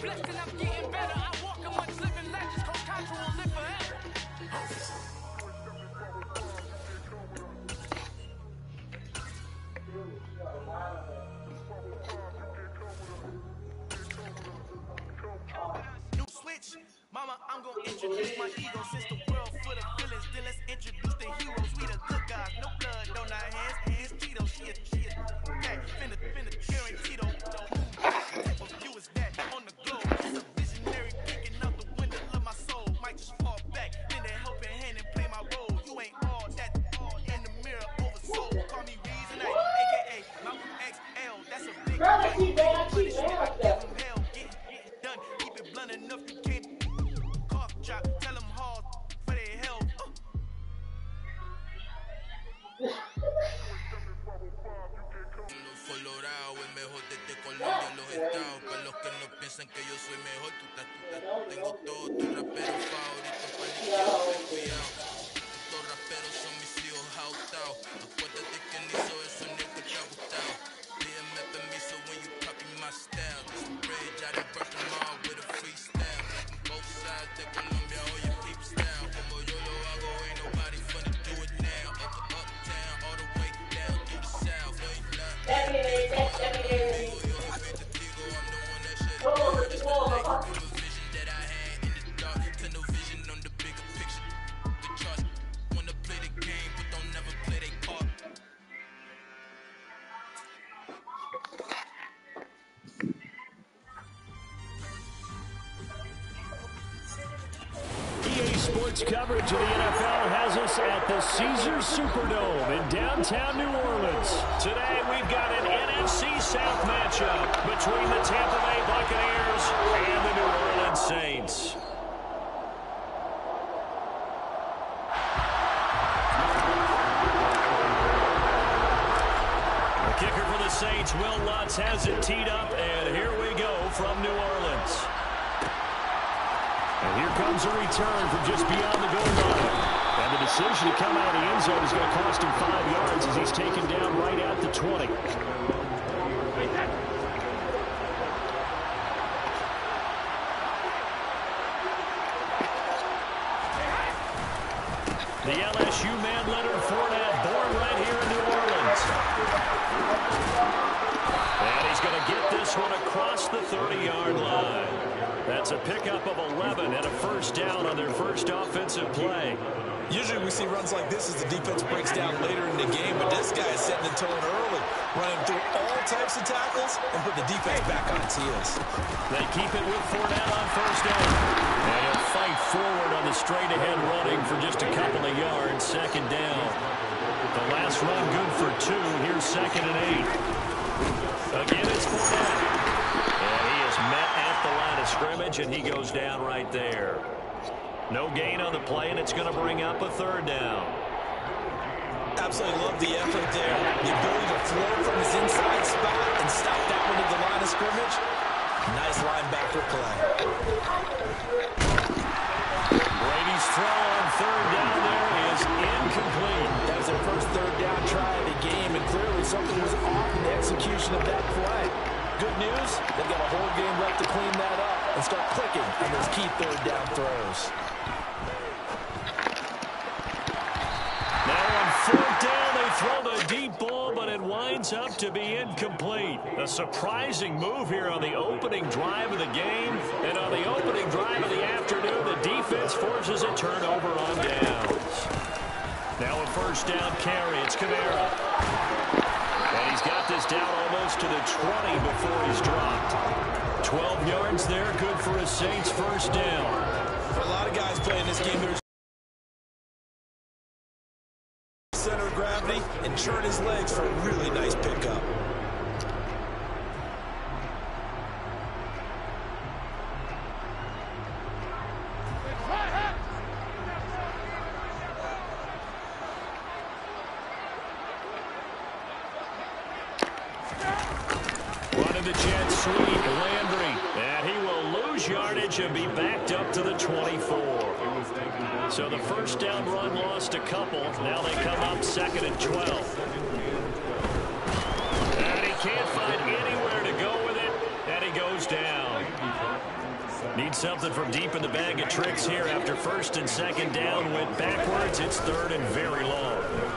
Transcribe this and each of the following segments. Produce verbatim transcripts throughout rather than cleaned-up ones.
Blessed and I'm getting better. I walk amongst living legends. Coach Contra will live forever. New switch. Mama, I'm gonna introduce my ego. Since the world full of villains, then let's introduce the heroes. We the good guys, no blood on our hands. Here's Tito, she is, she is, okay, finna, finna, guarantee Tito. What type of view is that on the globe? It's a visionary peeking out the window of my soul. Might just fall back, lend a helping hand and play my role. You ain't all that, all in the mirror, oversold. Call me Reason, A K A Malcolm X L. That's a big punishment. I give him hell, get it done. Keep it blunt enough, you can't cough drop. Tell them hard for their health. Uh. Colorado, el mejor de este Colombia en los estados. Para los que no piensan que yo soy mejor, tú estás, tú estás. Tengo todos tus raperos favoritos, paniqueados, ten cuidado. Estos raperos son mis hijos jautados. Acuérdate que ni hizo eso ni que te ha gustado. Pídeme permiso when you copy my style. This bridge, I done brush them all with a freestyle. Both sides de Colombia, oye, peep style. Como yo lo hago, ain't nobody finna do it now. Up, uptown, all the way down through the south. Ain't Sports coverage of the N F L has us at the Caesars Superdome in downtown New Orleans. Today we've got an N F C South matchup between the Tampa Bay Buccaneers and the New Orleans Saints. The kicker for the Saints, Will Lutz, has it teed up, and here we go from New Orleans. And here comes a return from just beyond the goal line. And the decision to come out of the end zone is going to cost him five yards as he's taken down right at the twenty. The L S U man, Leonard Fournette, born right here in New Orleans. And he's going to get this one across the thirty-yard line. That's a pickup of eleven and a first down on their first offensive play. Usually we see runs like this as the defense breaks down later in the game, but this guy is setting the tone early, running through all types of tackles and put the defense back on its heels. They keep it with Fournette on first down. And he'll fight forward on the straight-ahead running for just a couple of yards, second down. The last run good for two. Here's second and eight. Again, it's Fournette. And he is met at the line of scrimmage, and he goes down right there. No gain on the play, and it's going to bring up a third down. Absolutely love the effort there. The ability to float from his inside spot and stop that one at the line of scrimmage. Nice linebacker play. Brady's throw on third down there is incomplete. That was their first third down try of the game, and clearly something was off in the execution of that play. Good news, they've got a whole game left to clean that up and start clicking on those key third down throws. Now on fourth down, they throw the deep ball, but it winds up to be incomplete. A surprising move here on the opening drive of the game. And on the opening drive of the afternoon, the defense forces a turnover on downs. Now a first down carry. It's Kamara. And he's got this down almost to the twenty before he's dropped. twelve yards there, good for a Saints first down. For a lot of guys playing this game, there's center of gravity and turn his legs for a really nice pickup. Running the jet sweep, Landry, and he will lose yardage and be backed up to the twenty-four. So the first down run lost a couple. Now they come up second and twelve. And he can't find anywhere to go with it, and he goes down. Need something from deep in the bag of tricks here after first and second down went backwards. It's third and very long.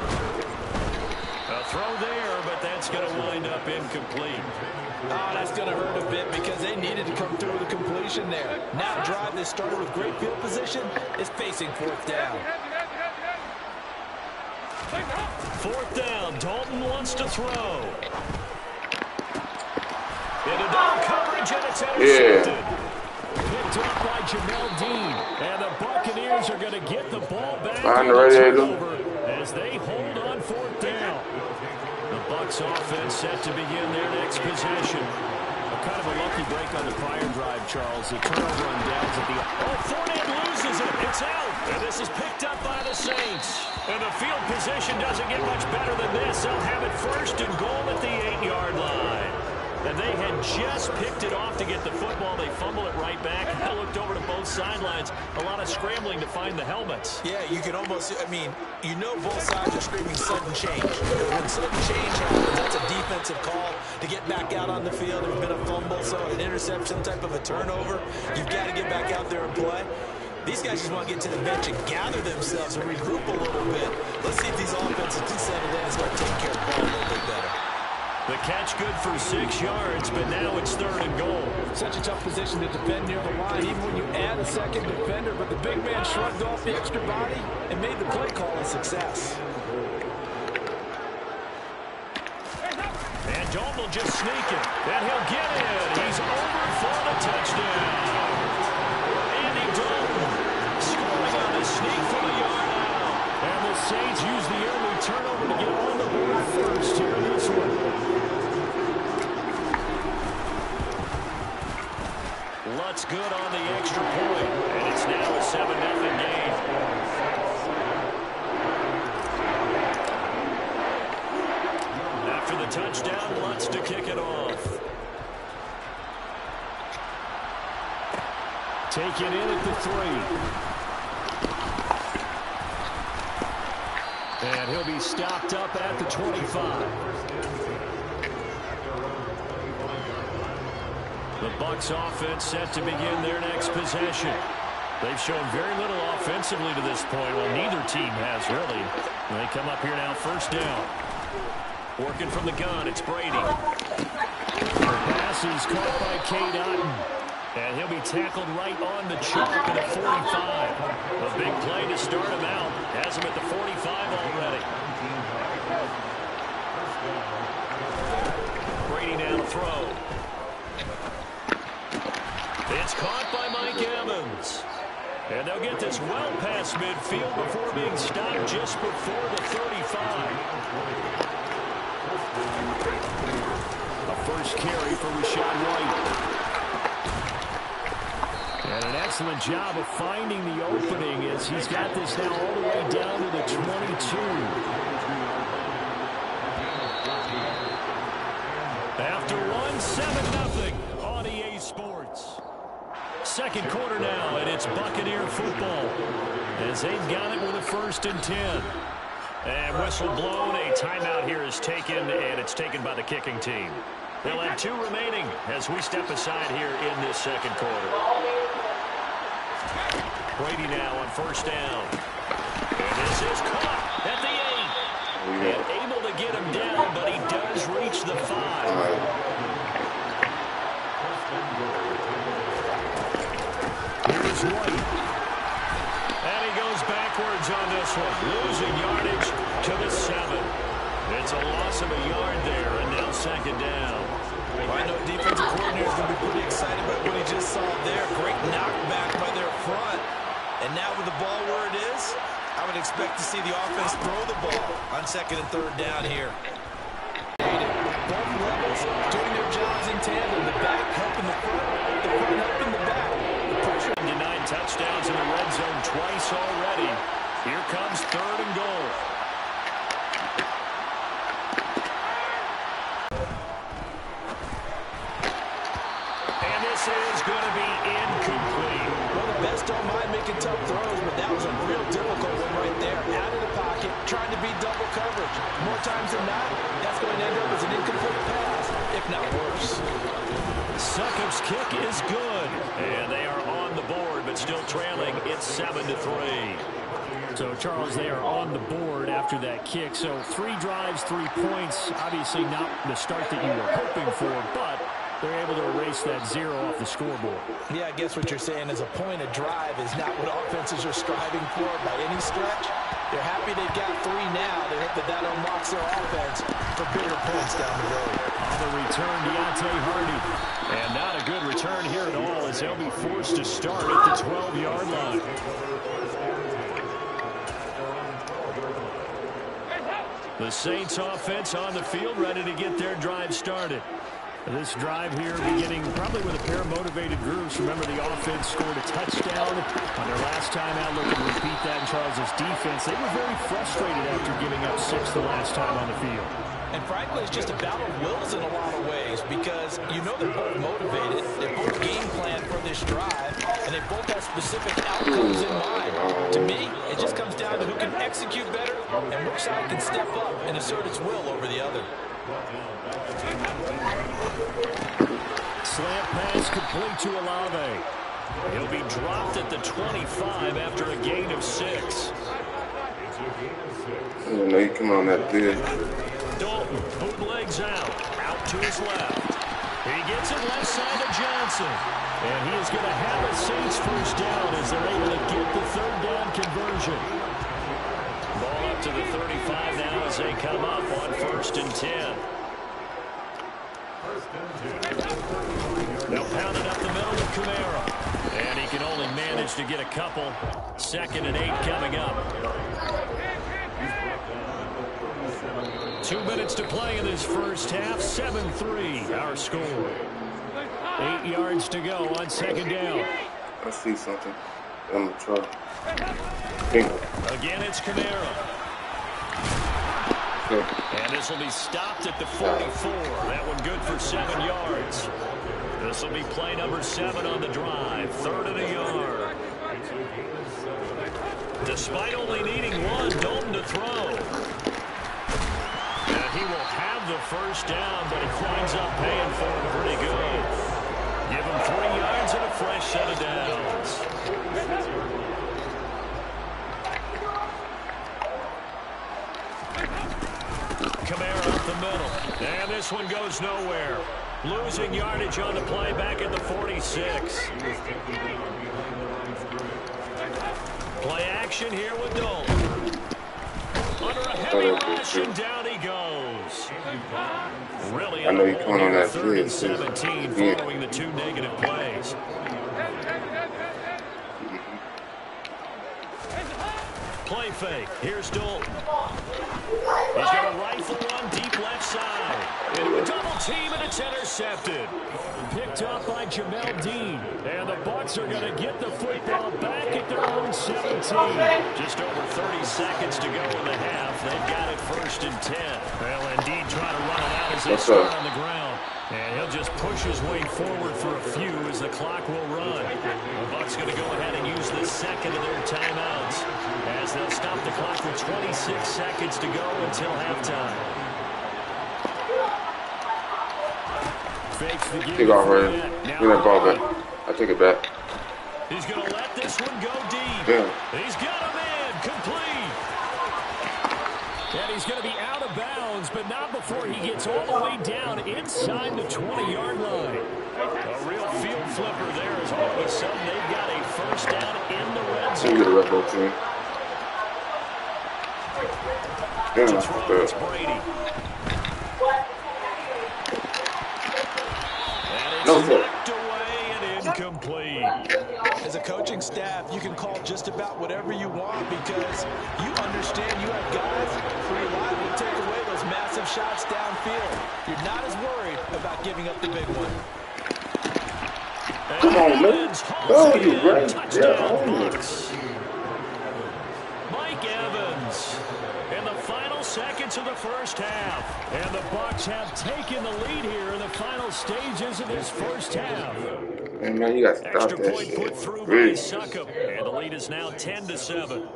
A throw there, but that's going to wind up incomplete. Oh, that's going to hurt a bit because they needed to come through with a completion there. Now drive that started with great field position is facing fourth down. Fourth down. Dalton wants to throw. Into double coverage, and it's intercepted. Yeah. Picked up by Jamel Dean. And the Buccaneers are going to get the ball back on the turnover as they hold on fourth down. The Bucs offense set to begin their next possession. A kind of a lucky break on the prior drive, Charles. The turnover on downs at the... Oh, Fournette loses it. It's out. And this is picked up by the Saints. And the field position doesn't get much better than this. They'll have it first and goal at the eight-yard line. And they had just picked it off to get the football. They fumble it right back. I looked over to both sidelines. A lot of scrambling to find the helmets. Yeah, you can almost, I mean, you know both sides are screaming sudden change. When sudden change happens, that's a defensive call to get back out on the field. There's been a fumble, so an interception, type of a turnover. You've got to get back out there and play. These guys just want to get to the bench and gather themselves and regroup a little bit. Let's see if these offenses can settle in and start taking care of the ball a little bit better. The catch good for six yards, but now it's third and goal. Such a tough position to defend near the line, even when you add a second defender. But the big man shrugged off the extra body and made the play call a success. And Dalton will just sneak it. And he'll get it. He's over for the touchdown. Andy Dalton scoring on the sneak for the yard out. And the Saints use the early turnover to get on the board first here in this one. Lutz good on the extra point, and it's now a seven nothing game. After the touchdown, Lutz to kick it off. Take it in at the three. And he'll be stopped up at the twenty-five. The Bucs offense set to begin their next possession. They've shown very little offensively to this point. Well, neither team has, really. And they come up here now, first down. Working from the gun, it's Brady. The pass is caught by Cade Otton. And he'll be tackled right on the chalk at the forty-five. A big play to start him out. Has him at the forty-five already. Brady now to throw. It's caught by Mike Evans. And they'll get this well past midfield before being stopped just before the thirty-five. A first carry for Rachaad White. And an excellent job of finding the opening as he's got this now all the way down to the twenty-two. After one, seven nothing on E A Sports. Second quarter now, and it's Buccaneer football as they've got it with a first and ten. And whistle blown, a timeout here is taken, and it's taken by the kicking team. They'll have two remaining as we step aside here in this second quarter. Brady now on first down. And this is caught at the eight. And able to get him down, but he does reach the five. Here's White. And he goes backwards on this one. Losing yardage to the seven. It's a loss of a yard there, and now second down. Well, I know defensive coordinator is going to be pretty excited about what he just saw there. Great knockback by their front. And now with the ball where it is, I would expect to see the offense throw the ball on second and third down here. Both levels doing their jobs in tandem. The back helping the front, the front helping the back. The pressure. Nine touchdowns in the red zone twice already. Here comes third and goal. And this is going to be incomplete. Well, the best don't mind making tough throws, but that was a real difficult one right there. Out of the pocket, trying to beat double coverage. More times than not, that's going to end up as an incomplete pass, if not worse. Succop's kick is good, and they are still trailing. It's seven to three. So, Charles, they are on the board after that kick. So, three drives, three points. Obviously not the start that you were hoping for, but they're able to erase that zero off the scoreboard. Yeah, I guess what you're saying is a point of drive is not what offenses are striving for by any stretch. They're happy they've got three now. They hope that that unlocks their offense for bigger points down the road. On the return, Deontay Hardy. And not a good return here at all as they'll be forced to start at the twelve-yard line. The Saints offense on the field, ready to get their drive started. This drive here beginning probably with a pair of motivated groups. Remember, the offense scored a touchdown on their last time out. Looking to repeat that in Charles' defense. They were very frustrated after giving up six the last time on the field. And frankly, it's just a battle of wills in a lot of ways because you know they're both motivated. They're both game planned for this drive, and they both have specific outcomes in mind. To me, it just comes down to who can execute better and which side can step up and assert its will over the other. Slant pass complete to Olave. He'll be dropped at the twenty-five after a gain of six. I didn't know you come on that good. Dalton bootlegs out, out to his left. He gets it left side to Johnson. And he is going to have a Saints first down as they're able to get the third down conversion. Ball up to the thirty-five now as they come up on first and ten. They'll pound it up the middle with Kamara. And he can only manage to get a couple. Second and eight coming up. Two minutes to play in this first half. seven three our score. Eight yards to go on second down. I see something. I'm going to try. Bingo. Again, it's Kamara. And this will be stopped at the forty-four. That one good for seven yards. This will be play number seven on the drive. Third and a yard. Despite only needing one, Dalton to throw. And he will have the first down, but he winds up paying for it pretty good. Give him three yards and a fresh set of downs. Kamara up the middle. And this one goes nowhere. Losing yardage on the play back at the forty-six. Play action here with Dalton. Under a heavy rush, and down he goes. Really, I know you're coming on that third and field, seventeen yeah. following the two negative plays. Play fake. Here's Dalton. He's got a rifle one deep left side. Into a double team, and it's intercepted. Picked up by Jamel Dean. And the Bucs are going to get the football back at their own seventeen. Just over thirty seconds to go in the half. They've got it first and ten. Well, indeed, trying to run it out as they What's start up? on the ground. And he'll just push his way forward for a few as the clock will run. The Bucs going to go ahead and use the second of their timeouts as they'll stop the clock with twenty-six seconds to go until halftime. Fakes the give. Take off, Ryan. Give that ball back. I take it back. He's going to let this one go deep. Yeah. He's got a man complete. And he's going to be out of bounds, but not before he gets all the way down inside the twenty-yard line. A real field flipper there as all of a sudden they've got a first down in the red So you get a zone. red ball team. Yeah, To that's throw, it's bad. Brady. And it's No, sir. knocked away and incomplete. As a coaching staff, you can call just about whatever you want because you understand you have guys who are liable to take away those massive shots downfield. You're not as worried about giving up the big one. Come on, man. Oh, you right. Touchdown, Yeah. Bucs. Mike Evans in the final seconds of the first half. And the Bucs have taken the lead here in the final stages of this first half. Hey, man, you got to stop Extra that point shit. put through by Really. Succop. And the lead is now ten to seven.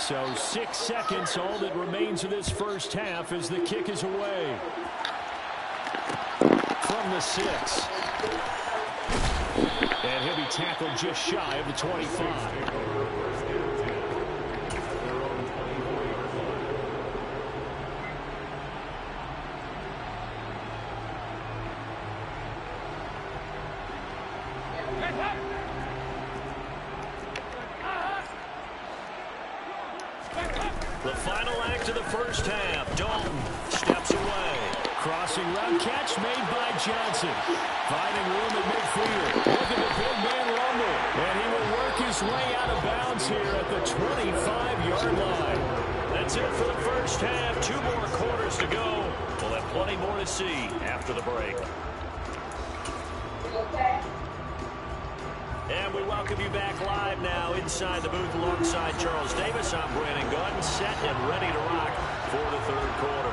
So six seconds, all that remains of this first half as the kick is away. From the six. And he'll be tackled just shy of the twenty-five. The final act of the first half. Dalton steps away. Crossing route catch made by Johnson. Finding room at midfield. Look at the big man rumble. And he will work his way out of bounds here at the twenty-five-yard line. That's it for the first half. Two more quarters to go. We'll have plenty more to see after the break. And we welcome you back live now inside the booth alongside Charles Davis. I'm Brandon Gaudin, set and ready to rock for the third quarter.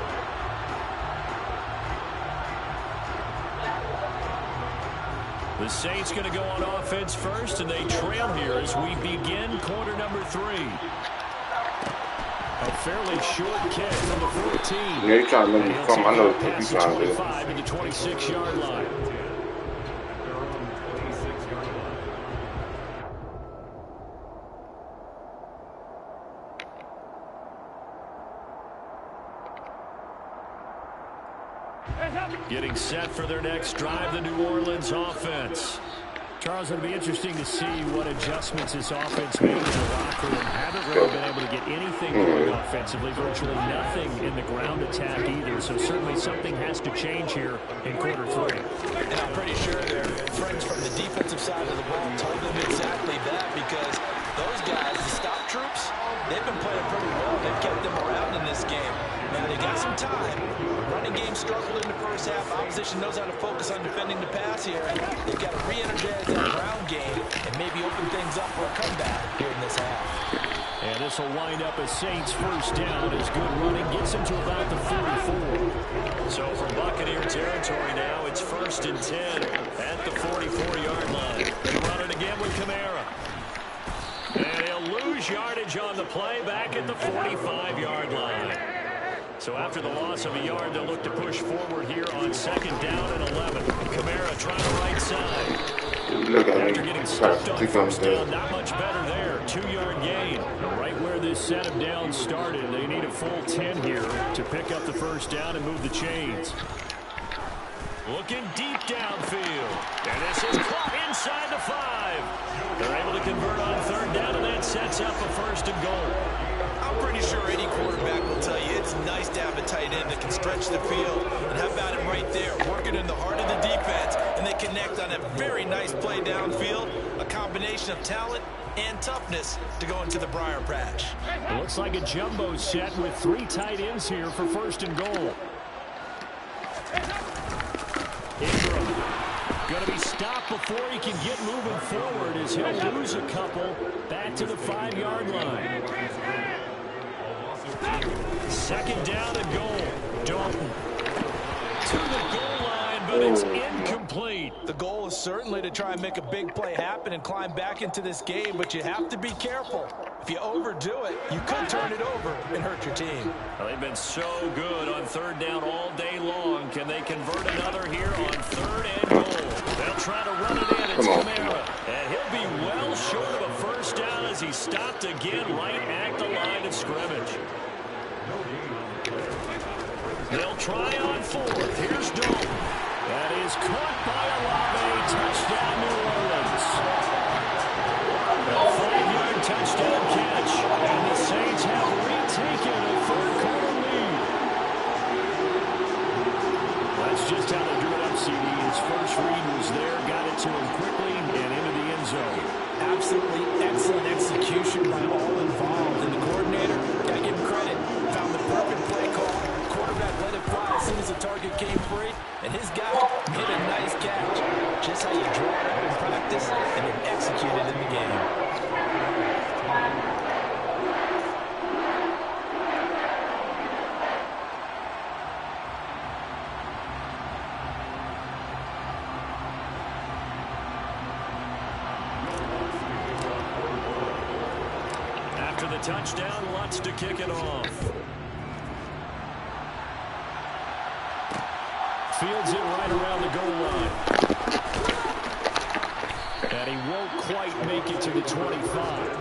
The Saints going to go on offense first, and they trail here as we begin quarter number three. A fairly short kick from the fourteen. Yeah, you trying to let me come. I know what you Past the trying to do. twenty-five to the twenty-six-yard line. Getting set for their next drive, the New Orleans offense. Charles, it'll be interesting to see what adjustments this offense made in the locker room. Haven't really been able to get anything going offensively, virtually nothing in the ground attack either. So certainly something has to change here in quarter three. And I'm pretty sure their friends from the defensive side of the ball told them exactly that, because those guys, the stop troops, they've been playing pretty well. They've kept them around in this game. Now they got some time. Running game struggled in the first half. Opposition knows how to focus on defending the pass here. And they've got to re-energize that ground game and maybe open things up for a comeback here in this half. And this will wind up as Saints first down as good running gets him to about the forty-four. So from Buccaneer territory now, it's first and ten at the forty-four-yard line. They run it again with Kamara. And he'll lose yardage on the play back at the forty-five-yard line. So after the loss of a yard, they'll look to push forward here on second down and eleven. Kamara trying the right side. Look at After me. getting Try stopped to on click on first down, the not much better there. Two-yard gain. Right where this set of downs started, they need a full ten here to pick up the first down and move the chains. Looking deep downfield. And this is caught inside the five. They're able to convert on third down, and that sets up a first and goal. I'm pretty sure any quarterback will tell you it's nice to have a tight end that can stretch the field. And how about him right there, working in the heart of the defense, and they connect on a very nice play downfield, a combination of talent and toughness to go into the briar patch. It looks like a jumbo set with three tight ends here for first and goal. Ingram going to be stopped before he can get moving forward as he'll lose a couple back to the five-yard line. Second down and goal. Dalton to the goal line, but it's incomplete. The goal is certainly to try and make a big play happen and climb back into this game, but you have to be careful. If you overdo it, you could turn it over and hurt your team. Well, they've been so good on third down all day long. Can they convert another here on third and goal? They'll try to run it in. It's Kamara. And he'll be well short of a first down as he stopped again right at the line of scrimmage. They'll try on fourth. Here's Dalton. That is caught by Olave. Touchdown, New Orleans. A five-yard touchdown catch. And the Saints have retaken a third-quarter lead. That's just how they drew it up, C D. His first read was there, got it to him quickly, and into the end zone. Absolutely excellent execution by all involved. And the coordinator, gotta give him credit, found the perfect play call. Quarterback let it fly as soon as the target came free, and his guy made a nice catch. Just how you draw it up in practice and then execute it in the game. After the touchdown, Lutz to kick it off. Fields it right around the goal line. And he won't quite make it to the twenty-five.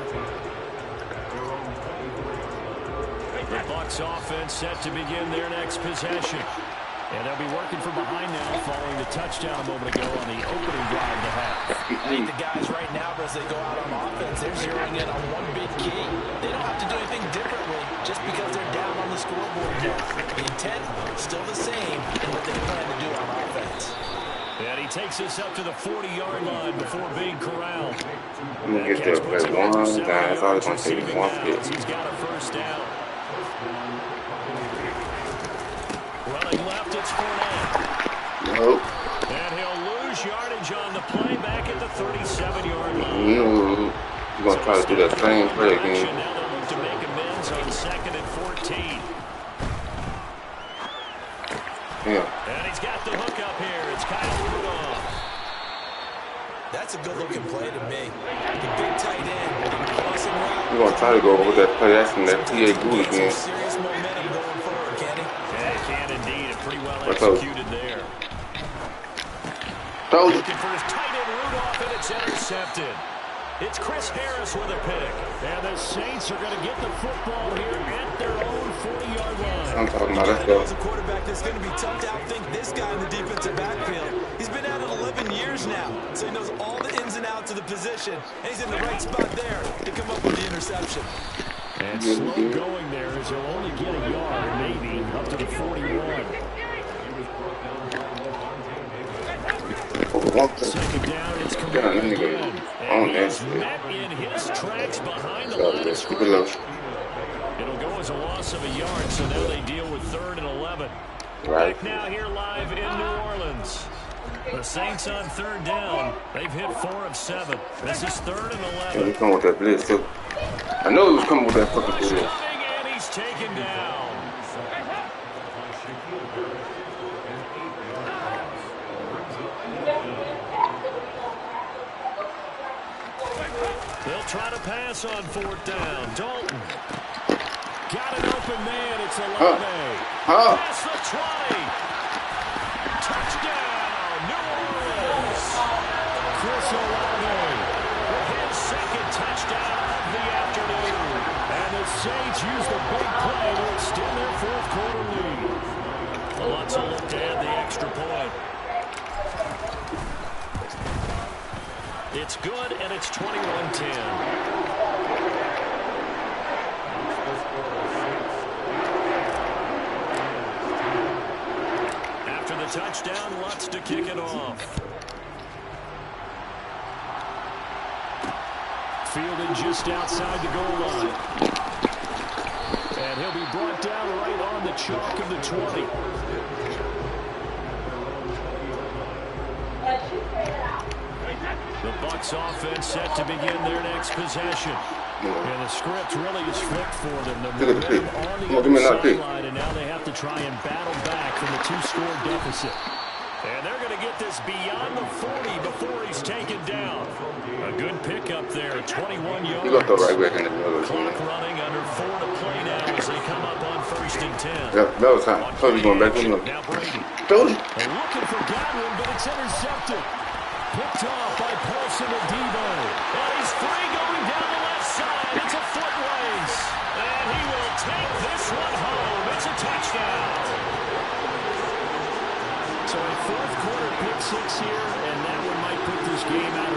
The Bucs offense set to begin their next possession. And they'll be working from behind now following the touchdown a moment ago on the opening drive of the half. I think the guys right now, as they go out on offense, they're zeroing in on one big key. They don't have to do anything differently just because they're down on the scoreboard yet. The intent still the same in what they plan to do on offense. And he takes us up to the forty-yard line before being corralled. I'm going to get there for one down. That's all it's going to take is one pitch. He's got a first down. Running left, it's Fournette. Nope. And he'll lose yardage on the play back at the thirty-seven-yard line. No. He's going to try to do that same play again. Now they'll look to make amends on second and fourteen. Yeah. And he's got the hook up here. It's Kyle Rudolph. That's a good-looking play to me. The big tight end, crossing route. We're going to try to go over that play. That's in that T A Gould again. Serious momentum going forward, can he? Yeah, he can indeed. Pretty well What's executed there. Told you. Looking for his tight end Rudolph, and it's intercepted. It's Chris Harris with a pick. And the Saints are going to get the football here at their own forty-yard line. I'm talking about, let's go. As a quarterback, that's going to be tough to outthink this guy in the defensive backfield. He's been at it eleven years now, so he knows all the ins and outs of the position, and he's in the right spot there to come up with the interception. And slow going there as he'll only get a yard, maybe, up to the forty-one. Second down, it's coming again. And he's met in his tracks behind the line of scrimmage. It'll go as a loss of a yard, so now they deal with third and eleven. Back now here live in New Orleans. The Saints on third down. They've hit four of seven. This is third and eleven. Yeah, he's coming with that blitz, too. I know he was coming with that fucking blitz. And he's taken down. They'll try to pass on fourth down. Dalton. Got an open man. It's Olave. Huh? Past the twenty. Touchdown, New Orleans. Chris Olave with his second touchdown of the afternoon. And the Saints use the big play to extend their fourth quarter lead. Lutz will look to add the extra point. It's good, and it's twenty-one ten. After the touchdown, Lutz to kick it off. Fielding just outside the goal line. And he'll be brought down right on the chalk of the twenty. The Bucs offense set to begin their next possession. And the script really is flipped for them. The momentum on the other sideline, and now they have to try and battle back from the two-score deficit. And they're going to get this beyond the forty before he's taken down. A good pickup there, twenty-one yards. You got the right back in the middle. Clock running under four to play now as they come up on first and ten. Yeah, that was time. So he's going back in. Now Brady. Told you. They're looking for Godwin, but it's intercepted. Picked off by Paulson Adebo. And he's free going down the left side. It's a foot race. And he will take this one home. It's a touchdown. So a fourth quarter pick six here, and that one might put this game out